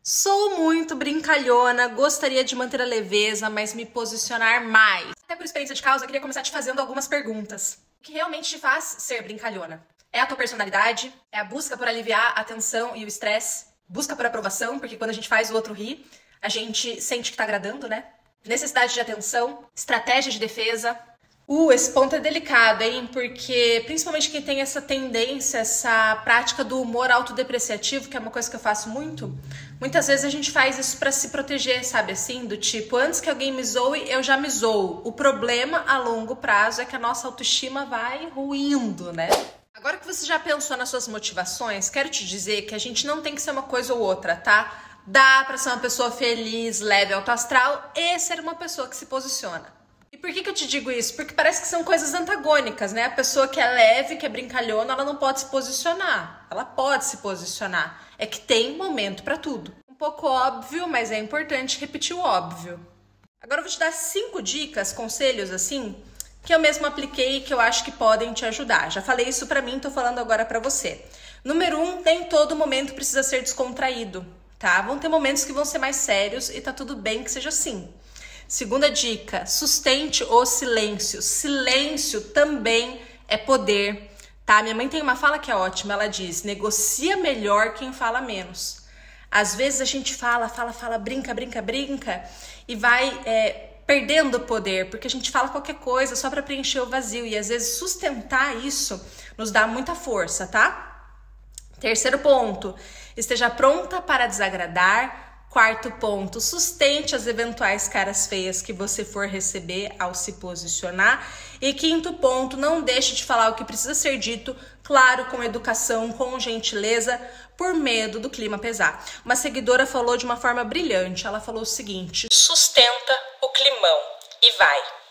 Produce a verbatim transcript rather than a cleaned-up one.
Sou muito brincalhona, gostaria de manter a leveza, mas me posicionar mais. Até por experiência de causa, eu queria começar te fazendo algumas perguntas. O que realmente te faz ser brincalhona? É a tua personalidade? É a busca por aliviar a tensão e o estresse? Busca por aprovação, porque quando a gente faz o outro rir, a gente sente que tá agradando, né? Necessidade de atenção? Estratégia de defesa? Uh, esse ponto é delicado, hein? Porque principalmente quem tem essa tendência, essa prática do humor autodepreciativo, que é uma coisa que eu faço muito, muitas vezes a gente faz isso pra se proteger, sabe assim? Do tipo, antes que alguém me zoe, eu já me zoo. O problema a longo prazo é que a nossa autoestima vai ruindo, né? Agora que você já pensou nas suas motivações, quero te dizer que a gente não tem que ser uma coisa ou outra, tá? Dá pra ser uma pessoa feliz, leve, autoastral e ser uma pessoa que se posiciona. E por que que eu te digo isso? Porque parece que são coisas antagônicas, né? A pessoa que é leve, que é brincalhona, ela não pode se posicionar. Ela pode se posicionar. É que tem momento pra tudo. Um pouco óbvio, mas é importante repetir o óbvio. Agora eu vou te dar cinco dicas, conselhos assim, que eu mesmo apliquei e que eu acho que podem te ajudar. Já falei isso pra mim, tô falando agora pra você. Número um, nem todo momento precisa ser descontraído, tá? Vão ter momentos que vão ser mais sérios e tá tudo bem que seja assim. Segunda dica, sustente o silêncio. Silêncio também é poder, tá? Minha mãe tem uma fala que é ótima, ela diz, negocia melhor quem fala menos. Às vezes a gente fala, fala, fala, brinca, brinca, brinca e vai é, perdendo o poder, porque a gente fala qualquer coisa só para preencher o vazio e às vezes sustentar isso nos dá muita força, tá? Terceiro ponto, esteja pronta para desagradar. Quarto ponto, sustente as eventuais caras feias que você for receber ao se posicionar. E quinto ponto, não deixe de falar o que precisa ser dito, claro, com educação, com gentileza, por medo do clima pesar. Uma seguidora falou de uma forma brilhante, ela falou o seguinte: sustenta o climão e vai.